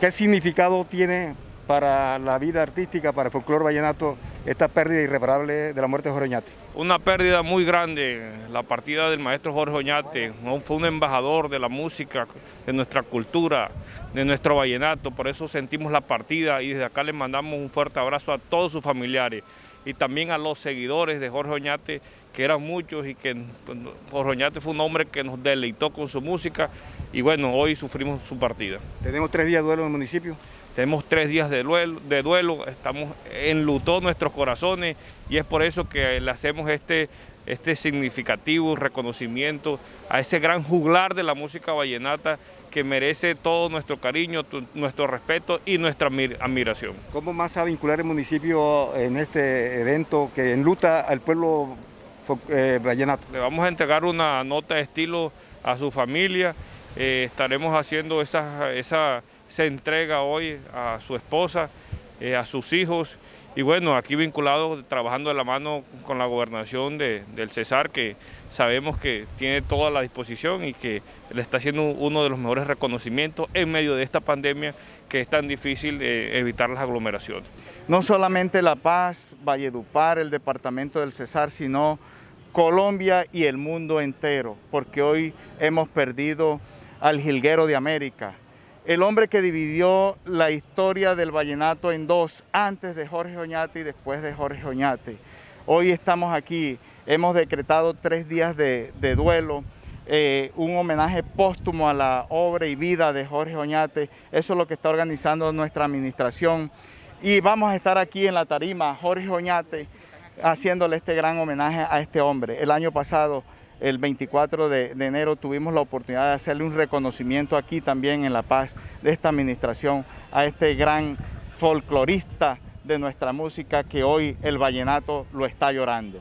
¿Qué significado tiene para la vida artística, para el folclore vallenato, esta pérdida irreparable de la muerte de Jorge Oñate? Una pérdida muy grande, la partida del maestro Jorge Oñate. Fue un embajador de la música, de nuestra cultura, de nuestro vallenato, por eso sentimos la partida y desde acá les mandamos un fuerte abrazo a todos sus familiares y también a los seguidores de Jorge Oñate, que eran muchos, y que Jorge Oñate fue un hombre que nos deleitó con su música y bueno, hoy sufrimos su partida. Tenemos 3 días de duelo en el municipio. Tenemos 3 días de duelo, estamos enlutados nuestros corazones y es por eso que le hacemos este significativo reconocimiento a ese gran juglar de la música vallenata que merece todo nuestro cariño, nuestro respeto y nuestra admiración. ¿Cómo más va a vincular el municipio en este evento que enluta al pueblo vallenato? Le vamos a entregar una nota de estilo a su familia, estaremos haciendo esa entrega hoy a su esposa, a sus hijos y bueno, aquí vinculado, trabajando de la mano con la gobernación del Cesar, que sabemos que tiene toda la disposición y que le está haciendo uno de los mejores reconocimientos en medio de esta pandemia que es tan difícil de evitar las aglomeraciones. No solamente La Paz, Valledupar, el departamento del Cesar, sino Colombia y el mundo entero, porque hoy hemos perdido al jilguero de América, el hombre que dividió la historia del vallenato en dos, antes de Jorge Oñate y después de Jorge Oñate. Hoy estamos aquí, hemos decretado 3 días de duelo, un homenaje póstumo a la obra y vida de Jorge Oñate. Eso es lo que está organizando nuestra administración. Y vamos a estar aquí en la tarima, Jorge Oñate, haciéndole este gran homenaje a este hombre. El año pasado, el 24 de enero, tuvimos la oportunidad de hacerle un reconocimiento aquí también en La Paz de esta administración a este gran folclorista de nuestra música que hoy el vallenato lo está llorando.